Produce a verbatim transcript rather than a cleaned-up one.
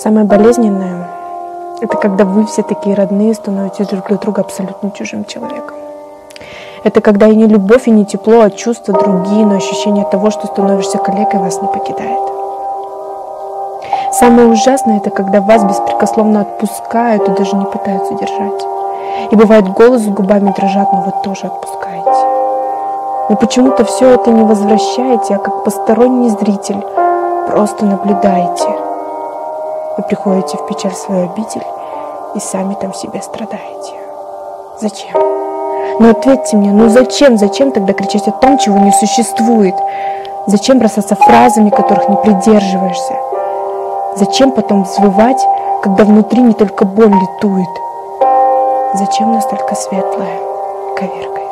Самое болезненное — это когда вы все такие родные становитесь друг для друга абсолютно чужим человеком. Это когда и не любовь, и не тепло, а чувства другие, но ощущение того, что становишься калекой, вас не покидает. Самое ужасное — это когда вас беспрекословно отпускают и даже не пытаются держать. И бывает, голос с губами дрожат, но вы тоже отпускаете. Но почему-то все это не возвращаете, а как посторонний зритель просто наблюдаете. Вы приходите в печаль свою обитель и сами там себе страдаете. Зачем? Ну ответьте мне, ну зачем, зачем тогда кричать о том, чего не существует? Зачем бросаться фразами, которых не придерживаешься? Зачем потом взвывать, когда внутри не только боль летует? Зачем настолько светлое коверкает?